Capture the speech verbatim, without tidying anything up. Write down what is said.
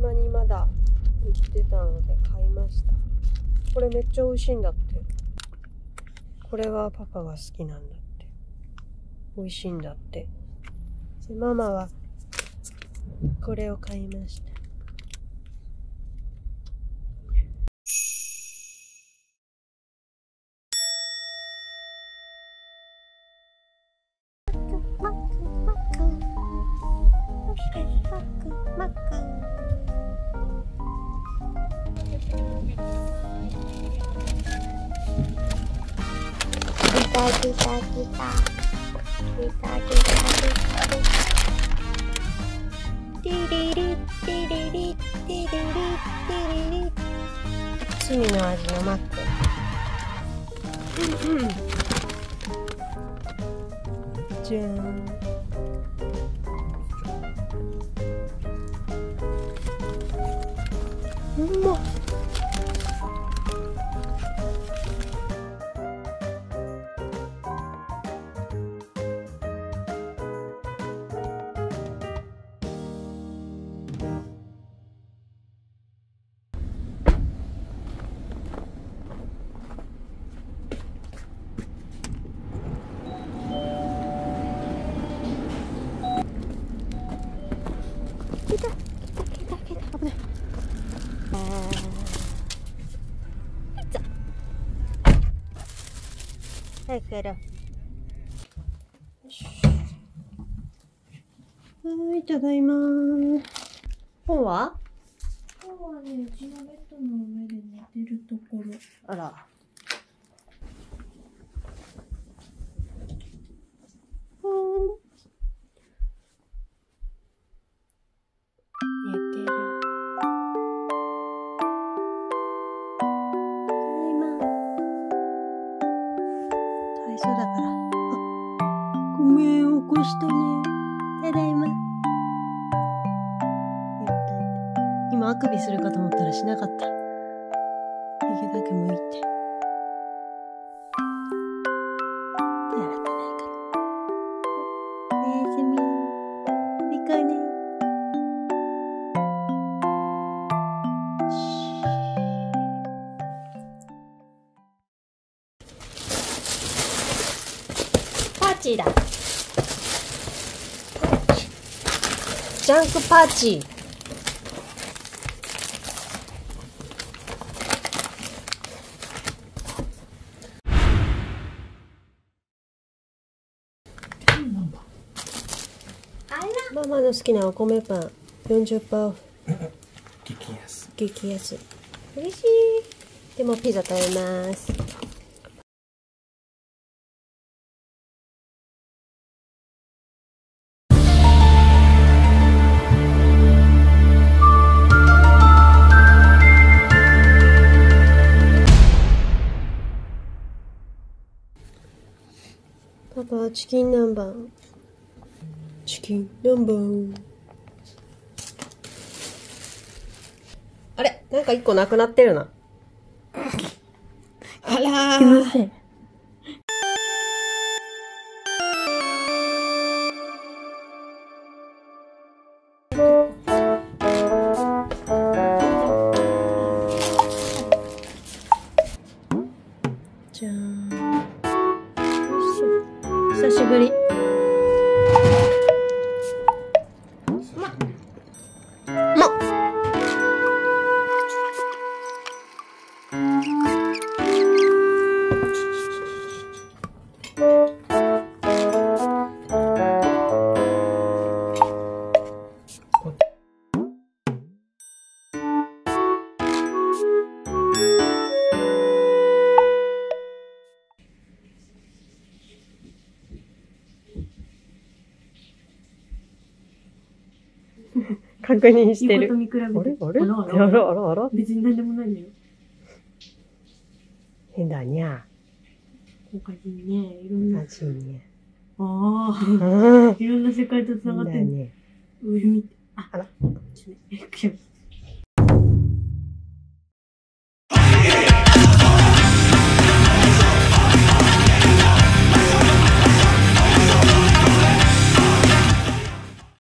間にまだ売ってたので買いました。これめっちゃ美味しいんだって。これはパパが好きなんだって。美味しいんだって。でママはこれを買いました。 来た来た来た来た来た来た。ティリリティリリティリリティリリ。 罪の味のマック。うんうん。じゃーん。うまっ。 来た来た来た来た。危ない。あー。いざ。早くやろう。 はい、ただいまー。本は？ 今日はね、うちのベッドの上で寝てるところ。 あら。寝てる。ただいま。かわいそうだから。あ、ごめん、起こしたね。ただいま。今あくびするかと思ったらしなかった。ひげだけ剥いて。手洗ってないから。おやすみ。行こうね。 パーチーだ。 ジャンクパーチー。ママの好きなお米パン よんじゅっパーセント オフ。 激安。 激安。嬉しい。でもピザ食べます。パパはチキン南蛮。チキン南蛮。あれ、なんか一個なくなってるな。あらー。 すいません。 じゃーん。美味しそう。久しぶり。確認してる。 横と見比べて。 あれあれあらあらあらあらあら別に何でもないんだよ。 変だにゃ。 おかしいね。いろんな。 おかしいね。 あうん。 あ。いろんな世界と繋がってる。 変だね。 上見て。あ、 あら。 ちょっとね。